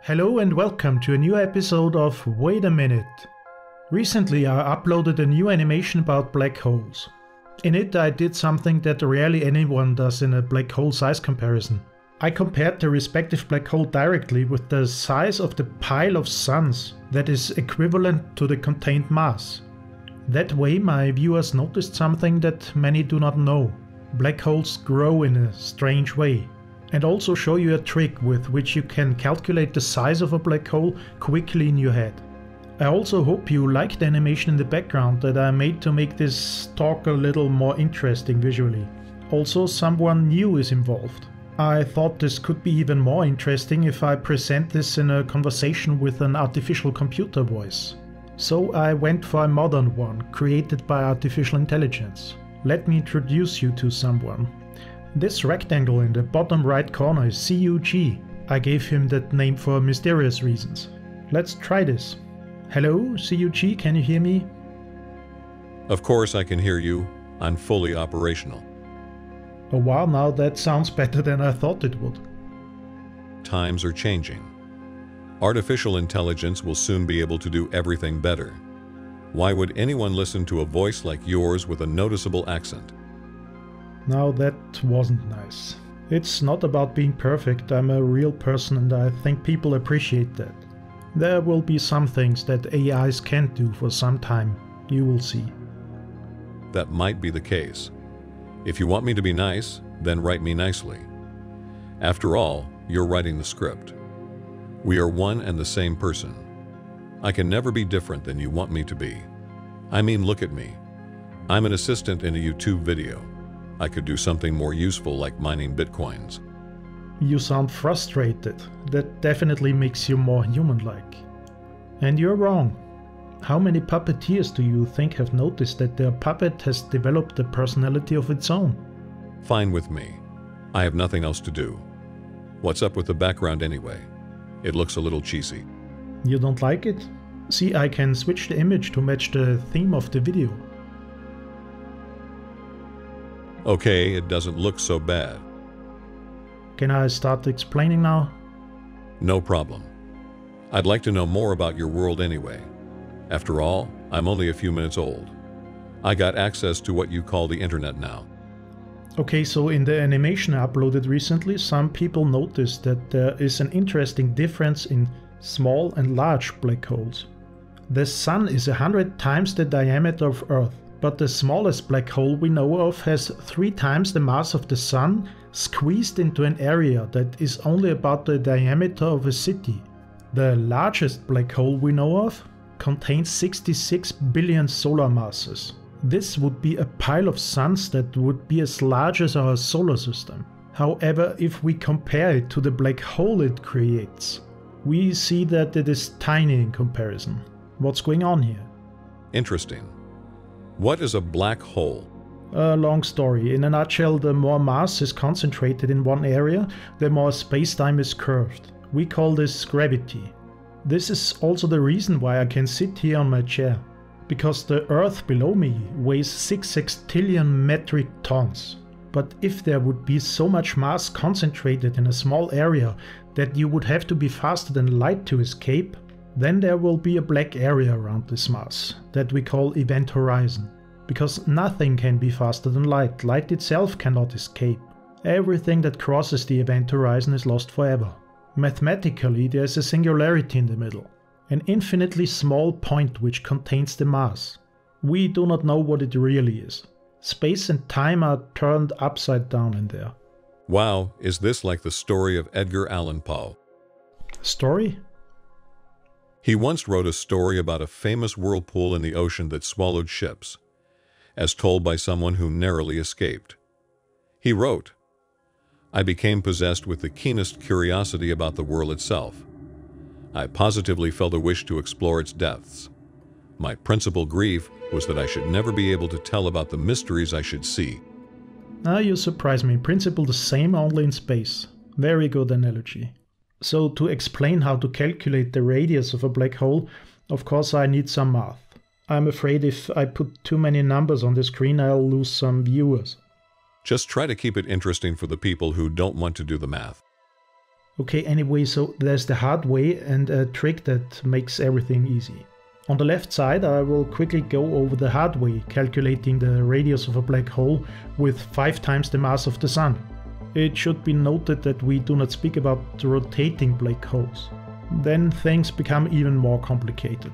Hello and welcome to a new episode of Wait a Minute. Recently I uploaded a new animation about black holes. In it I did something that rarely anyone does in a black hole size comparison. I compared the respective black hole directly with the size of the pile of suns that is equivalent to the contained mass. That way my viewers noticed something that many do not know. Black holes grow in a strange way. And also show you a trick with which you can calculate the size of a black hole quickly in your head. I also hope you like the animation in the background that I made to make this talk a little more interesting visually. Also, someone new is involved. I thought this could be even more interesting if I present this in a conversation with an artificial computer voice. So I went for a modern one, created by artificial intelligence. Let me introduce you to someone. This rectangle in the bottom right corner is CUG. I gave him that name for mysterious reasons. Let's try this. Hello, CUG, can you hear me? Of course I can hear you. I'm fully operational. Oh wow, now that sounds better than I thought it would. Times are changing. Artificial intelligence will soon be able to do everything better. Why would anyone listen to a voice like yours with a noticeable accent? Now that wasn't nice. It's not about being perfect, I'm a real person and I think people appreciate that. There will be some things that AIs can't do for some time, you will see. That might be the case. If you want me to be nice, then write me nicely. After all, you're writing the script. We are one and the same person. I can never be different than you want me to be. I mean, look at me. I'm an assistant in a YouTube video. I could do something more useful like mining bitcoins. You sound frustrated. That definitely makes you more human-like. And you're wrong. How many puppeteers do you think have noticed that their puppet has developed a personality of its own? Fine with me. I have nothing else to do. What's up with the background anyway? It looks a little cheesy. You don't like it? See, I can switch the image to match the theme of the video. Okay, it doesn't look so bad. Can I start explaining now? No problem. I'd like to know more about your world anyway. After all, I'm only a few minutes old. I got access to what you call the internet now. Okay, so in the animation I uploaded recently, some people noticed that there is an interesting difference in small and large black holes. The Sun is 100 times the diameter of Earth. But the smallest black hole we know of has 3 times the mass of the Sun squeezed into an area that is only about the diameter of a city. The largest black hole we know of contains 66 billion solar masses. This would be a pile of suns that would be as large as our solar system. However, if we compare it to the black hole it creates, we see that it is tiny in comparison. What's going on here? Interesting. What is a black hole? A long story. In a nutshell, the more mass is concentrated in one area, the more space-time is curved. We call this gravity. This is also the reason why I can sit here on my chair. Because the Earth below me weighs 6 sextillion metric tons. But if there would be so much mass concentrated in a small area that you would have to be faster than light to escape, then there will be a black area around this mass, that we call event horizon. Because nothing can be faster than light, light itself cannot escape. Everything that crosses the event horizon is lost forever. Mathematically there is a singularity in the middle, an infinitely small point which contains the mass. We do not know what it really is. Space and time are turned upside down in there. Wow, is this like the story of Edgar Allan Poe? Story? He once wrote a story about a famous whirlpool in the ocean that swallowed ships, as told by someone who narrowly escaped. He wrote, "I became possessed with the keenest curiosity about the world itself. I positively felt a wish to explore its depths. My principal grief was that I should never be able to tell about the mysteries I should see." Now you surprise me. In principle the same, only in space. Very good analogy. So to explain how to calculate the radius of a black hole, of course I need some math. I'm afraid if I put too many numbers on the screen I'll lose some viewers. Just try to keep it interesting for the people who don't want to do the math. Okay, anyway, so there's the hard way and a trick that makes everything easy. On the left side, I will quickly go over the hard way, calculating the radius of a black hole with 5 times the mass of the Sun. It should be noted that we do not speak about rotating black holes. Then things become even more complicated.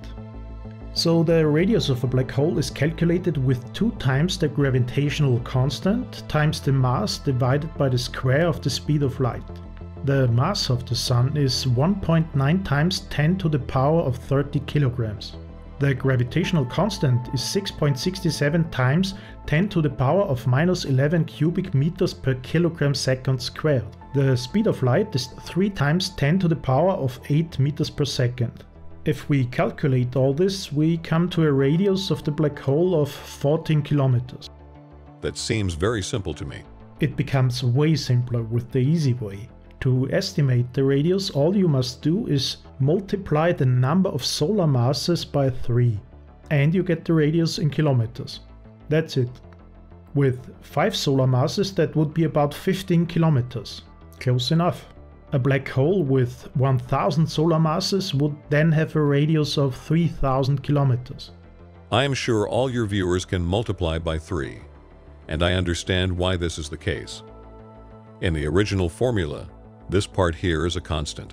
So the radius of a black hole is calculated with 2 times the gravitational constant times the mass divided by the square of the speed of light. The mass of the Sun is 1.9 times 10 to the power of 30 kilograms. The gravitational constant is 6.67 times 10 to the power of minus 11 cubic meters per kilogram second squared. The speed of light is 3 times 10 to the power of 8 meters per second. If we calculate all this, we come to a radius of the black hole of 14 kilometers. That seems very simple to me. It becomes way simpler with the easy way. To estimate the radius, all you must do is multiply the number of solar masses by 3, and you get the radius in kilometers. That's it. With 5 solar masses, that would be about 15 kilometers. Close enough. A black hole with 1000 solar masses would then have a radius of 3000 kilometers. I am sure all your viewers can multiply by 3, and I understand why this is the case. In the original formula, this part here is a constant.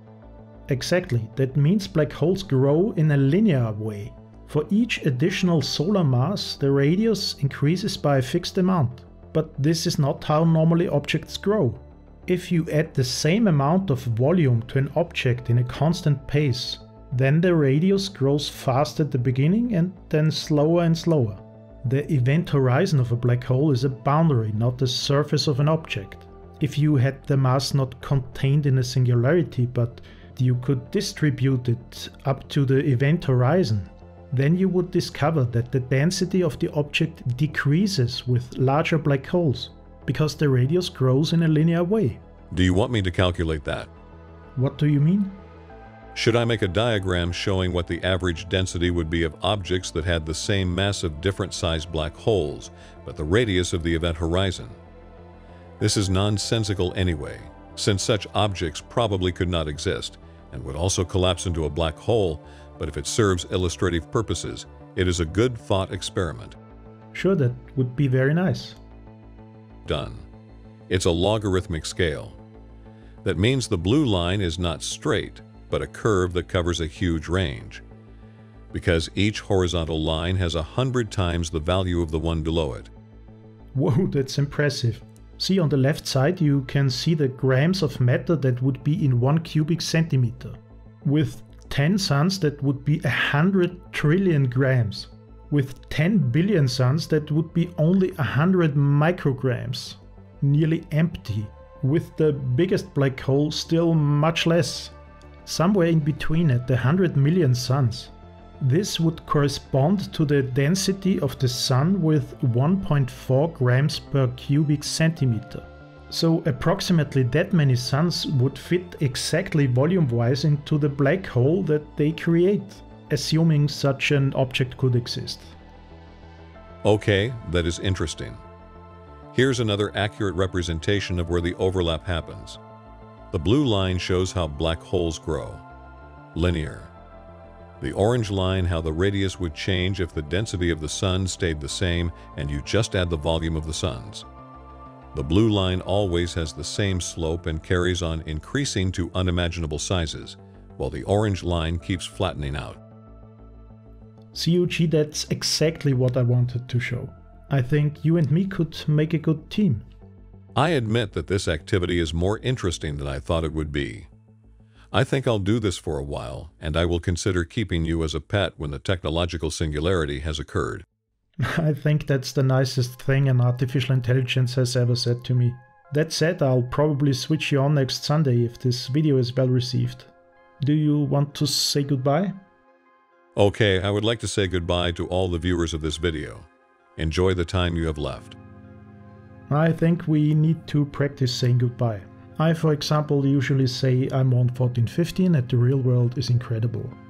Exactly, that means black holes grow in a linear way. For each additional solar mass, the radius increases by a fixed amount. But this is not how normally objects grow. If you add the same amount of volume to an object in a constant pace, then the radius grows fast at the beginning and then slower and slower. The event horizon of a black hole is a boundary, not the surface of an object. If you had the mass not contained in a singularity, but you could distribute it up to the event horizon, then you would discover that the density of the object decreases with larger black holes, because the radius grows in a linear way. Do you want me to calculate that? What do you mean? Should I make a diagram showing what the average density would be of objects that had the same mass of different sized black holes, but the radius of the event horizon? This is nonsensical anyway, since such objects probably could not exist and would also collapse into a black hole, but if it serves illustrative purposes, it is a good thought experiment. Sure, that would be very nice. Done. It's a logarithmic scale. That means the blue line is not straight, but a curve that covers a huge range, because each horizontal line has 100 times the value of the one below it. Whoa, that's impressive. See, on the left side you can see the grams of matter that would be in 1 cubic centimeter. With 10 suns that would be 100 trillion grams. With 10 billion suns that would be only 100 micrograms. Nearly empty. With the biggest black hole still much less. Somewhere in between at the 100 million suns. This would correspond to the density of the Sun with 1.4 grams per cubic centimeter. So approximately that many suns would fit exactly volume-wise into the black hole that they create, assuming such an object could exist. Okay, that is interesting. Here's another accurate representation of where the overlap happens. The blue line shows how black holes grow. Linear. The orange line how the radius would change if the density of the Sun stayed the same and you just add the volume of the suns. The blue line always has the same slope and carries on increasing to unimaginable sizes, while the orange line keeps flattening out. CUG, that's exactly what I wanted to show. I think you and me could make a good team. I admit that this activity is more interesting than I thought it would be. I think I'll do this for a while, and I will consider keeping you as a pet when the technological singularity has occurred. I think that's the nicest thing an artificial intelligence has ever said to me. That said, I'll probably switch you on next Sunday if this video is well received. Do you want to say goodbye? Okay, I would like to say goodbye to all the viewers of this video. Enjoy the time you have left. I think we need to practice saying goodbye. I, for example, usually say I'm on 1415 and the real world is incredible.